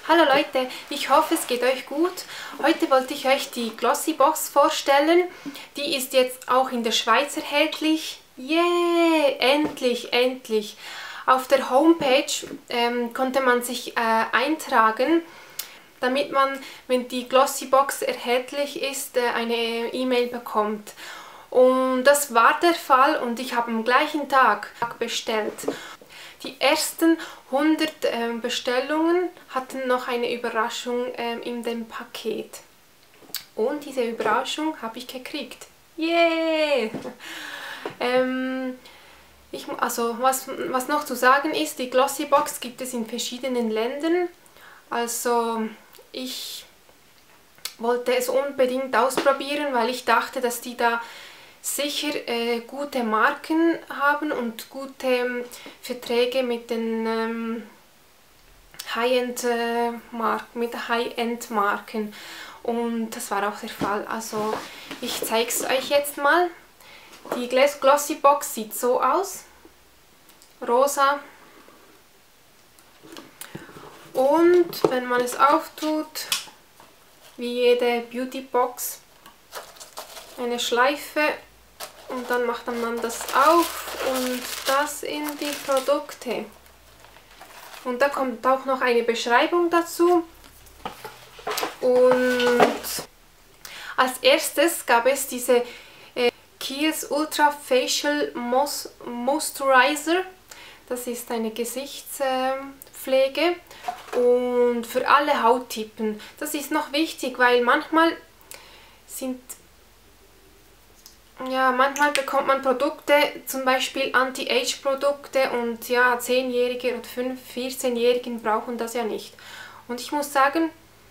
Hallo Leute, ich hoffe es geht euch gut. Heute wollte ich euch die Glossybox vorstellen. Die ist jetzt auch in der Schweiz erhältlich. Yeah, endlich, endlich. Auf der Homepage konnte man sich eintragen, damit man, wenn die Glossybox erhältlich ist, eine E-Mail bekommt. Und das war der Fall und ich habe am gleichen Tag bestellt. Die ersten 100 Bestellungen hatten noch eine Überraschung in dem Paket. Und diese Überraschung habe ich gekriegt. Yeah! Was noch zu sagen ist, die Glossybox gibt es in verschiedenen Ländern. Also ich wollte es unbedingt ausprobieren, weil ich dachte, dass die da sicher gute Marken haben und gute Verträge mit den High-End-Marken. Und das war auch der Fall. Also ich zeige es euch jetzt mal. Die Glossybox sieht so aus. Rosa. Und wenn man es auftut, wie jede Beautybox, eine Schleife. Und dann macht man das auf und das in die Produkte. Und da kommt auch noch eine Beschreibung dazu. Und als erstes gab es diese Kiehl's Ultra Facial Moisturizer. Das ist eine Gesichtspflege und für alle Hauttypen. Das ist noch wichtig, weil manchmal bekommt man Produkte, zum Beispiel Anti-Age-Produkte und ja, 10-Jährige oder 14-Jährigen brauchen das ja nicht. Und ich muss sagen,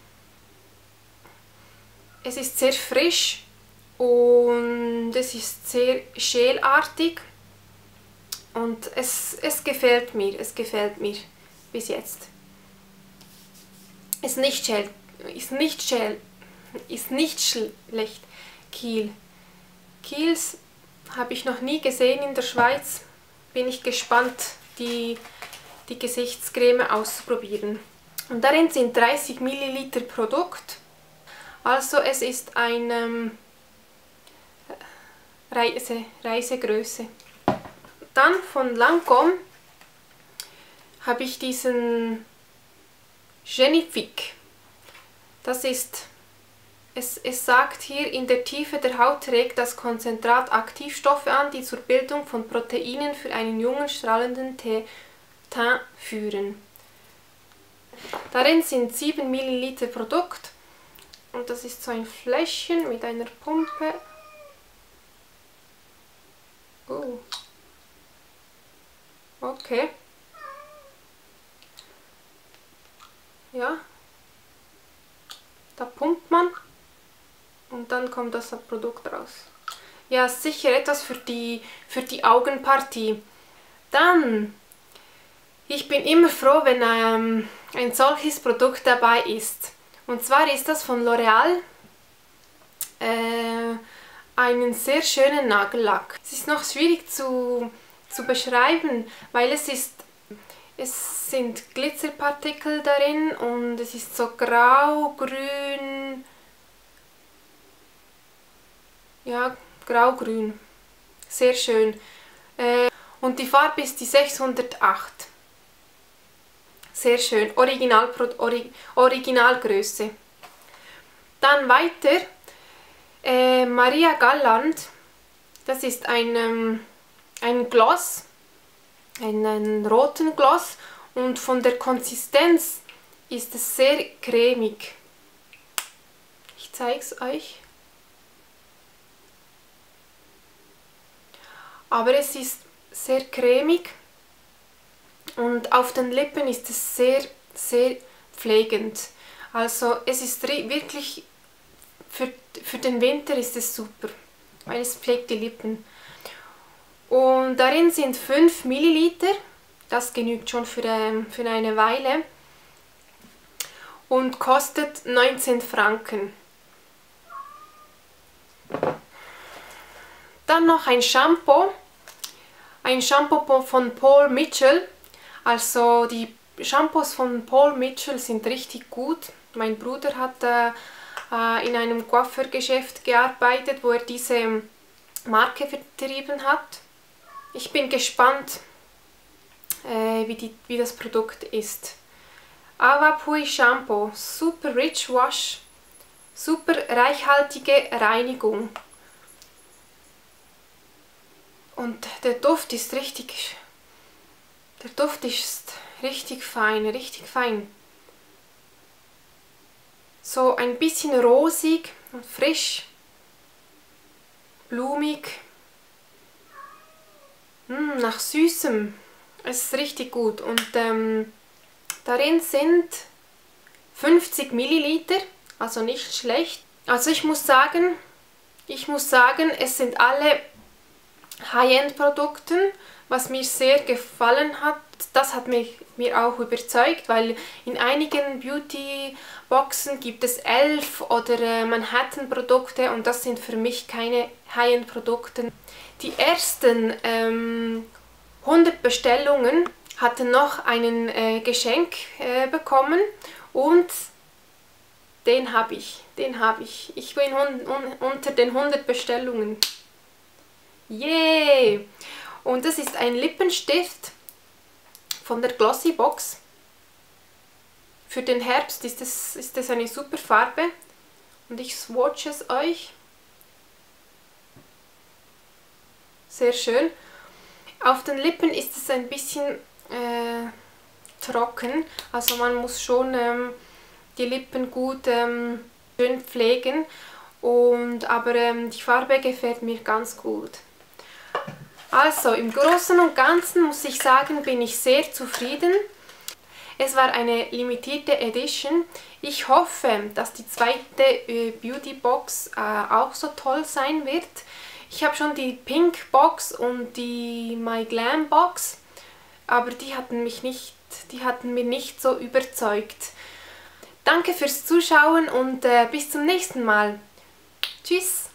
es ist sehr frisch und es ist sehr gelartig und es gefällt mir bis jetzt. Ist nicht schlecht. Kiehl's habe ich noch nie gesehen in der Schweiz. Bin ich gespannt, die Gesichtscreme auszuprobieren. Und darin sind 30 ml Produkt. Also es ist eine Reisegröße. Dann von Lancôme habe ich diesen Genifique. Das ist... Es sagt hier, in der Tiefe der Haut trägt das Konzentrat Aktivstoffe an, die zur Bildung von Proteinen für einen jungen, strahlenden Teint führen. Darin sind 7 ml Produkt und das ist so ein Fläschchen mit einer Pumpe. Oh. Okay. Ja. Da pumpt man. Und dann kommt das Produkt raus. Ja, sicher etwas für die Augenpartie. Dann, ich bin immer froh, wenn ein solches Produkt dabei ist. Und zwar ist das von L'Oreal einen sehr schönen Nagellack. Es ist noch schwierig zu beschreiben, weil es sind Glitzerpartikel darin und es ist so grau, grün. Ja, grau-grün. Sehr schön. Und die Farbe ist die 608. Sehr schön. Originalgröße. Dann weiter. Maria Galland. Das ist ein Gloss. Einen roten Gloss. Und von der Konsistenz ist es sehr cremig. Ich zeige es euch. Aber es ist sehr cremig und auf den Lippen ist es sehr, sehr pflegend. Also es ist wirklich, für den Winter ist es super, weil es pflegt die Lippen. Und darin sind 5 ml, das genügt schon für eine Weile und kostet 19 Franken. Dann noch ein Shampoo. Ein Shampoo von Paul Mitchell, also die Shampoos von Paul Mitchell sind richtig gut. Mein Bruder hat in einem Coiffeurgeschäft gearbeitet, wo er diese Marke vertrieben hat. Ich bin gespannt, wie das Produkt ist. Awapui Shampoo, super Rich Wash, super reichhaltige Reinigung. Und der Duft ist richtig fein, richtig fein. So ein bisschen rosig und frisch, blumig, nach Süßem. Es ist richtig gut. Und darin sind 50 Milliliter, also nicht schlecht. Also ich muss sagen, es sind alle High-End-Produkte, was mir sehr gefallen hat. Das hat mir auch überzeugt, weil in einigen Beauty-Boxen gibt es 11 oder Manhattan-Produkte und das sind für mich keine High-End-Produkte. Die ersten 100 Bestellungen hatten noch ein Geschenk bekommen und den habe ich. Ich bin unter den 100 Bestellungen. Yay! Und das ist ein Lippenstift von der Glossybox. Für den Herbst ist das eine super Farbe und ich swatche es euch. Sehr schön. Auf den Lippen ist es ein bisschen trocken, also man muss schon die Lippen gut schön pflegen, aber die Farbe gefällt mir ganz gut. Also im Großen und Ganzen muss ich sagen, bin ich sehr zufrieden. Es war eine limitierte Edition. Ich hoffe, dass die zweite Beauty Box auch so toll sein wird. Ich habe schon die Pink Box und die My Glam Box, aber die hatten mir nicht so überzeugt. Danke fürs Zuschauen und bis zum nächsten Mal. Tschüss!